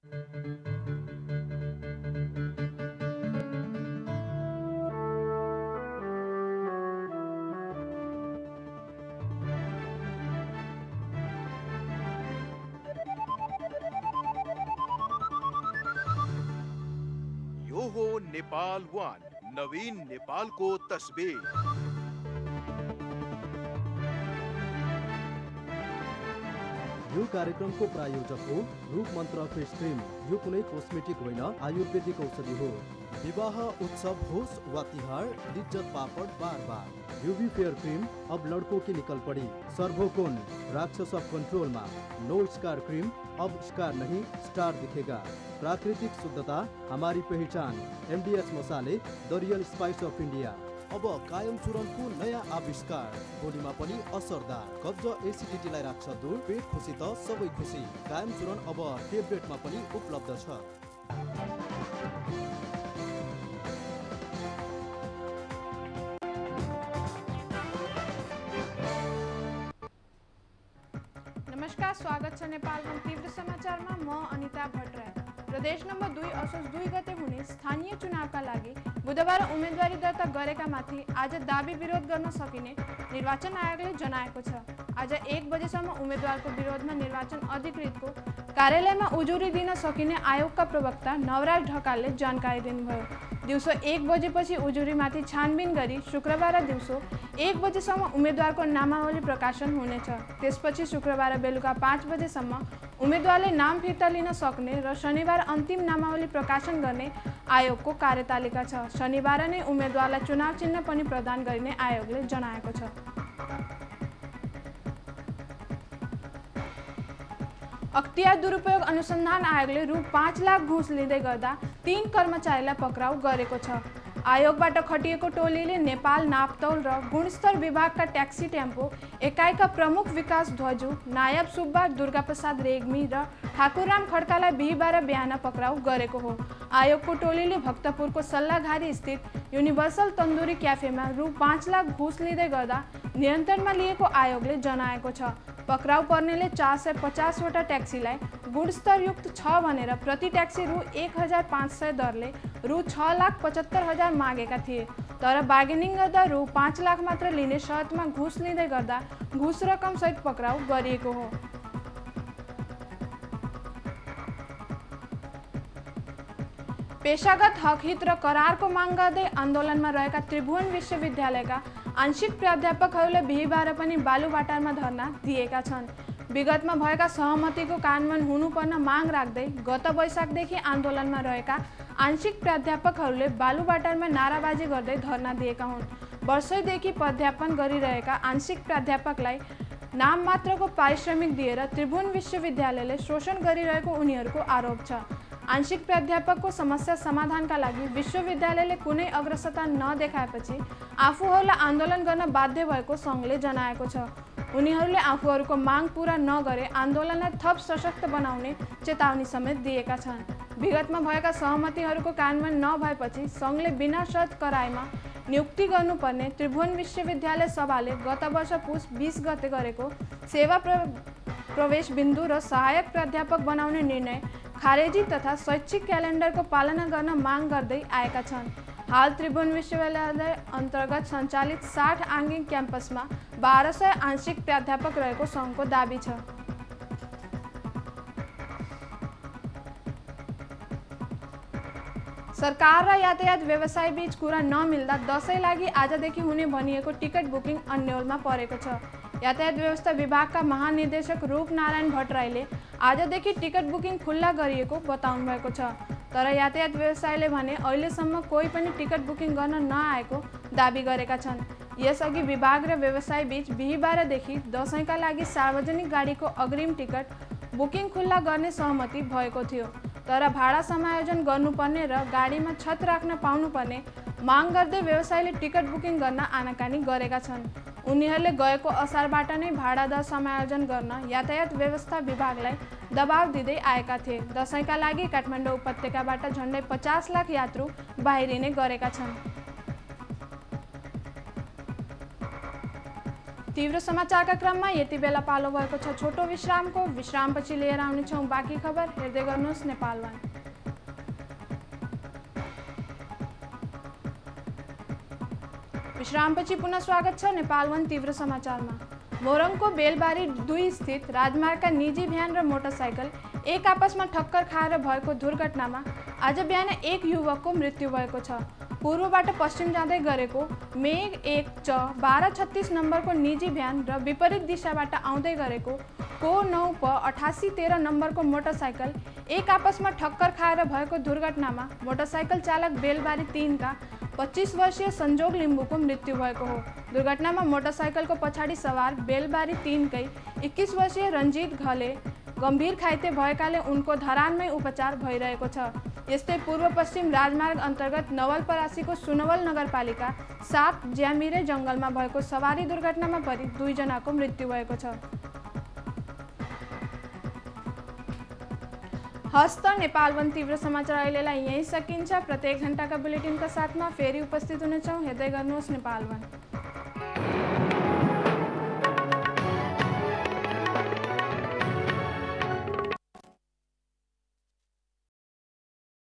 यो हो नेपाल वान, नवीन नेपालको तस्बिर। यो कार्यक्रमको प्रायोजक हो रूप मन्त्र फेस क्रिम। यो कुनै कोस्मेटिक होइन, आयुर्वेदिक औषधि हो। विवाह उत्सव होस् वा तिहार, लिज्जत पापड बार बार। यूवी फेयर क्रीम अब लड़कों की निकल पड़ी। सर्वोकोन राक्षस ऑफ कंट्रोल में नो स्कार क्रीम, अब स्कार नहीं स्टार दिखेगा। प्राकृतिक शुद्धता हमारी पहचान। MDH मसाले, the real spice of India. अब कायम चूरणको नयाँ आविष्कार, बोलीमा पनि असरदार। कब्ज एसिडिटीलाई राख्छ दूर, पेट खुसी त सबै खुसी। कायम चूरण अब टेब्लेटमा पनि उपलब्ध छ। नमस्कार, स्वागत छ नेपाल वन तीव्र समाचारमा। म अनिता भट्टराई। प्रदेश नम्बर 2 असोज 2 गते हुने स्थानीय चुनावका लागि बुधबार उम्मेदवारी दर्ता गरेका माथि आज दाबी विरोध गर्न सकिने निर्वाचन आयोगले जनाएको छ। आज 1 बजेसम्म उम्मेदवारको विरोधमा निर्वाचन अधिकृतको कार्यालयमा उजुरी दिन सकिने आयोगका प्रवक्ता नवराज ढकालले जानकारी दिनुभयो। दिउँसो 1 बजेपछि उजुरीमाथि छानबिन गरी शुक्रबार दिउँसो 1 बजेसम्म उम्मेदवारको नामावली प्रकाशन हुनेछ। त्यसपछि शुक्रबार बेलुका 5 बजेसम्म उम्मेदवारले नाम फिर्ता लिन सक्ने र शनिबार अन्तिम नामावली प्रकाशन गर्ने आयोगको कार्यतालिका छ। शनिबार नै उम्मेदवारलाई चुनाव चिन्ह पनि प्रदान गरिने आयोगले जनाएको छ। अख्तियार दुरुपयोग अनुसन्धान आयोगले रु 5 लाख घुस लिँदै गर्दा 3 कर्मचारीलाई पक्राउ गरेको छ। आयोगबाट खटिएको टोलीले नेपाल नापतौल र गुणस्तर विभागका ट्याक्सी टेम्पो एकाइका प्रमुख विकास ध्वजु, नायब सुब्बा, दुर्गा प्रसाद रेग्मी र ठाकुरराम खड्कालाई बिहीबार बिहान पक्राउ गरेको हो। आयोगको टोलीले भक्तपुरको सल्लाघारी स्थित युनिभर्सल तन्दुरी क्याफेमा रु 5 लाख घुस लिँदै गर्दा नियन्त्रणमा लिएको आयोगले जनाएको छ। पक्राउ पर्नेले 450 वटा ट्याक्सीलाई गुणस्तरयुक्त छ भनेर प्रति ट्याक्सी रु 1500 दरले रु 6,75,000 मागेका थिए। तर बार्गेनिङ गर्दा रु 5 लाख मात्र लिने शर्तमा घुस लिँदै गर्दा घुस रकम सहित पक्राउ गरिएको हो। पेशागत हक हित र करारको माग गर्दै आन्दोलनमा रहेका त्रिभुवन विश्वविद्यालयका आंशिक प्राध्यापकहरूले बिहीबार पनि बालुवाटारमा धरना दिएका छन्। विगतमा भएका सहमतिको कार्यान्वयन हुनुपर्न माग राख्दै गत वैशाखदेखि आन्दोलनमा रहेका आंशिक प्राध्यापकहरूले बालुवाटारमा नाराबाजी गर्दै धरना दिएका हुन्। वर्षौंदेखि प्राध्यापन गरिरहेका आंशिक प्राध्यापकलाई नाम मात्रको पारिश्रमिक दिएर त्रिभुवन विश्वविद्यालयले शोषण गरिरहेको उनीहरूको आरोप छ। आंशिक प्राध्यापकको समस्या समाधानका लागि विश्वविद्यालयले कुनै अग्रसरता नदेखाएपछि आफूहरूलाई आन्दोलन गर्न बाध्य भएको सङ्घले जनाएको छ। उनीहरूले आफूहरूको माग पूरा नगरे आन्दोलनलाई थप सशक्त बनाउने चेतावनी समेत दिएका छन्। विगतमा भएका सहमतिहरूको कार्यान्वयन नभएपछि सङ्घले बिना शर्त करारमा नियुक्ति गर्नुपर्ने त्रिभुवन विश्वविद्यालय सभाले गत वर्ष पुस 20 गते गरेको सेवा प्रवेश बिन्दु र सहायक प्राध्यापक बनाउने निर्णय खारेजी तथा शैक्षिक क्यालेन्डरको पालना गर्न माग गर्दै आएका छन्। हाल त्रिभुवन विश्वविद्यालय अन्तर्गत सञ्चालित 60 आङ्गिक क्याम्पसमा 1200 आंशिक प्राध्यापक रहेको सङ्घको दाबी छ। सरकार र यातायात व्यवसाय बीच कुरा नमिल्दा दशैं लागि आजदेखि हुने भनिएको टिकट बुकिङ अन्योलमा परेको छ। यातायात व्यवस्था विभागका महानिर्देशक रूपनारायण भट्टराईले आजदेखि टिकट बुकिङ खुल्ला गरिएको बताउनु भएको छ। तर यातायात व्यवसायले भने अहिलेसम्म कोही पनि टिकट बुकिङ गर्न नआएको दाबी गरेका छन्। यसअघि विभाग र व्यवसाय बीच बिहीबारदेखि दशैंका लागि सार्वजनिक गाडीको अग्रिम टिकट बुकिङ खुल्ला गर्ने सहमति भएको थियो। तर भाडा समायोजन गर्नुपर्ने र गाडीमा छत राख्न पाउनुपर्ने माग गर्दै व्यवसायले टिकट बुकिङ गर्न आनाकानी गरेका छन्। उनीहरूले गएको असारबाट नै भाडा दर समायोजन गर्न यातायात व्यवस्था विभागलाई दबाव दिँदै आएका थिए। दशैंका लागि काठमाडौँ उपत्यकाबाट झन्डै 50 लाख यात्रु बाहिरिने गरेका छन्। तीव्र समाचारका क्रममा यति बेला पालो भएको छ छोटो विश्रामको। विश्रामपछि लिएर आउनेछौँ बाँकी खबर। हेर्दै गर्नुहोस् नेपाल वान। विश्रामपछि पुनः स्वागत छ नेपाल वान तीव्र समाचारमा। मोरङको बेलबारी 2 स्थित राजमार्गका निजी भ्यान र मोटरसाइकल एक आपसमा ठक्कर खाएर भएको दुर्घटनामा आज बिहान एक युवकको मृत्यु भएको छ। पूर्वबाट पश्चिम जाँदै गरेको मेघ 1 च 1236 नम्बरको निजी भ्यान र विपरीत दिशाबाट आउँदै गरेको को 9 प 8813 नम्बरको मोटरसाइकल एक आपसमा ठक्कर खाएर भएको दुर्घटनामा मोटरसाइकल चालक बेलबारी 3 का 25 वर्षीय संजोग लिम्बूको मृत्यु भएको हो। दुर्घटनामा मोटरसाइकलको पछाडि सवार बेलबारी 3 कै 21 वर्षीय रञ्जित घले गम्भीर घाइते भएकाले उनको धरानमै उपचार भइरहेको छ। यस्तै पूर्व पश्चिम राजमार्ग अन्तर्गत नवलपरासीको सुनवल नगरपालिका 7 ज्यामिरे जङ्गलमा भएको सवारी दुर्घटनामा परि 2 जनाको मृत्यु भएको छ। हस्त नेपाल वन तीव्र समाचार अहिलेलाई यही सकिन्छ। प्रत्येक घण्टाका बुलेटिनका साथमा फेरि उपस्थित हुनेछौँ। हेर्दै गर्नुहोस् नेपाल वन।